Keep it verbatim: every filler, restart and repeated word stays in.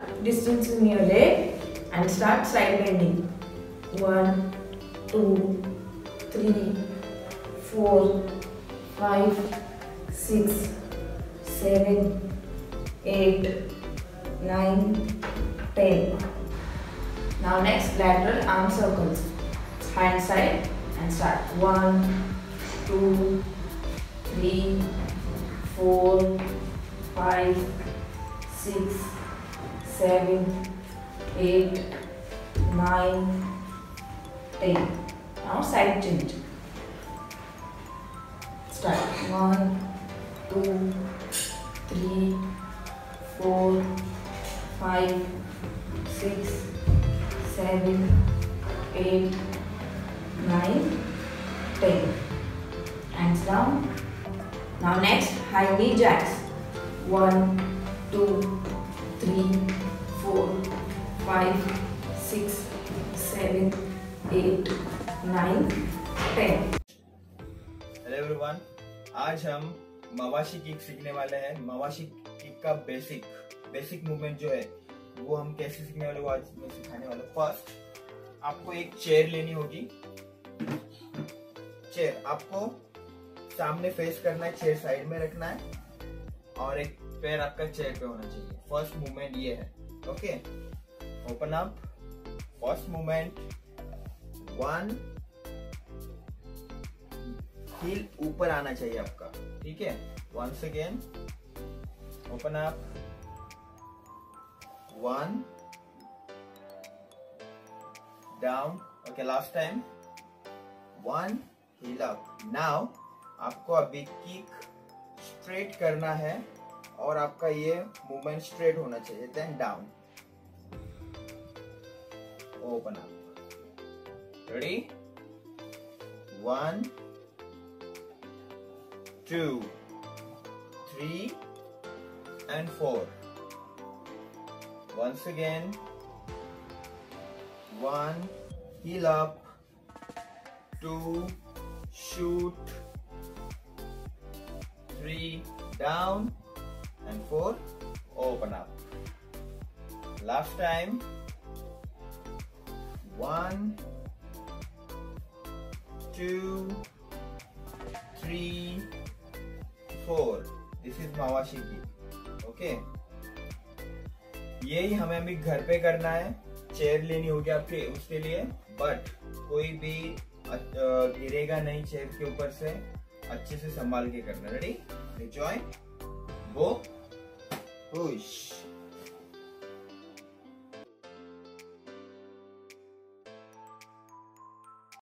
distance in your leg and start side bending. One, two, three, four, five, six, seven, eight, nine, ten. Now next lateral arm circles. Hand side and start. One, two, three, four, five, six, seven, eight, nine, ten. Now side change. Start. One, two, three, four, five, six, seven, eight, nine, ten. Hands down. Now next, high knee jacks. One, two, three, four, five, six, seven, eight, nine, ten. Hello everyone, आज हम mawashi kick सीखने वाले हैं। Mawashi kick का basic basic movement जो है वो हम कैसे सीखने वाले वो आज मैं सिखाने वाला हूँ। फर्स्ट आपको एक चेयर लेनी होगी। चेयर आपको सामने फेस करना है, चेयर साइड में रखना है और एक पैर आपका चेयर पे होना चाहिए। फर्स्ट मूवमेंट ये है। Okay, open up. First movement, one, heel ऊपर आना चाहिए आपका, ठीक है। Once again, open up, one, down. Okay, last time, one, heel up. Now आपको अभी किक स्ट्रेट करना है और आपका ये मूवमेंट स्ट्रेट होना चाहिए। Then down, open up. Ready? One, two, three, and four. Once again, one, heel up, two, shoot, three, down, and four, open up. Last time, one, two, three, four. This is mawashi kick. Okay, यही हमें अभी घर पे करना है। Chair लेनी होगी आपके उसके लिए, बट कोई भी गिरेगा नहीं चेयर के ऊपर से। अच्छे से संभाल के करना। रेडी? Enjoy, go, push.